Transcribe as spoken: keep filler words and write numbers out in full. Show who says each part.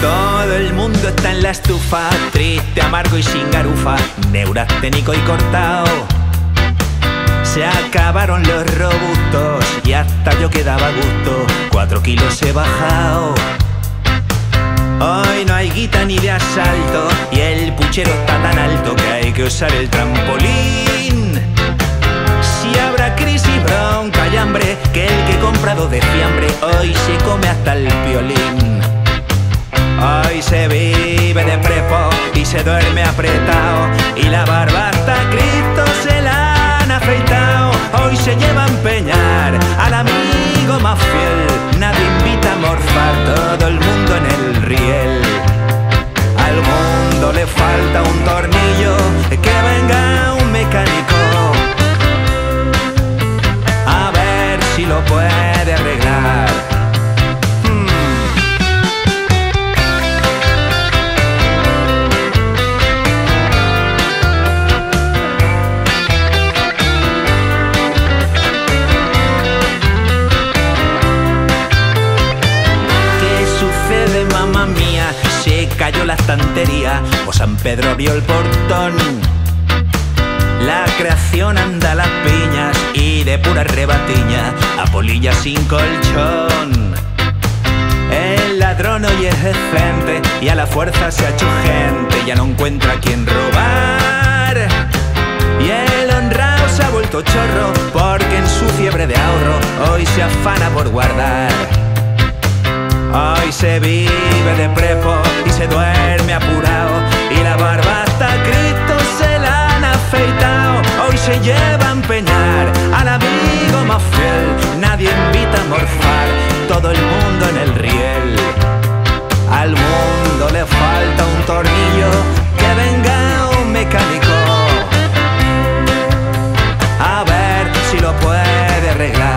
Speaker 1: Todo el mundo está en la estufa, triste, amargo y sin garufa, neurasténico y cortado. Se acabaron los robustos y hasta yo quedaba a gusto, cuatro kilos he bajado. Hoy no hay guita ni de asalto y el puchero está tan alto que hay que usar el trampolín. Si habrá crisis, bronca y hambre, que el que comprado de fiambre hoy se come hasta el violín. Hoy se vive de prepo y se duerme apretado y la barba hasta Cristo se la han afeitado. Hoy se lleva a empeñar al amigo más fiel, nadie invita a morfar, todo el mundo en el riel. Al mundo le falta un tornillo, que venga un mecánico a ver si lo puede arreglar. Cayó la estantería o San Pedro abrió el portón. La creación anda a las piñas y de pura rebatiña a polillas sin colchón. El ladrón hoy es decente y a la fuerza se ha hecho gente, ya no encuentra a quien robar. Y el honrado se ha vuelto chorro porque en su fiebre de ahorro hoy se afana por guardar. Hoy se vive de prepo y se duerme apurado y la barba hasta Cristo se la han afeitado. Hoy se lleva a empeñar al amigo más fiel, nadie invita a morfar, todo el mundo en el riel. Al mundo le falta un tornillo, que venga un mecánico a ver si lo puede arreglar.